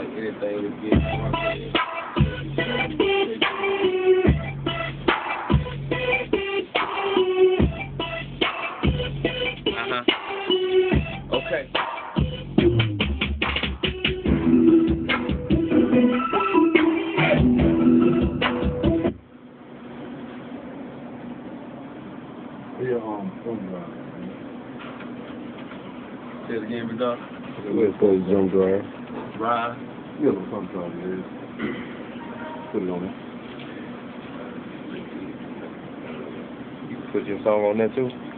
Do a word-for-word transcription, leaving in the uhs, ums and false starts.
like anything to get marketed. Uh-huh. Okay. Yeah, um, phone drive. Say it again, big dog. Let's go jump drive. Drive. Yeah, but sometimes it is. Put it on there. You can put your song on there too?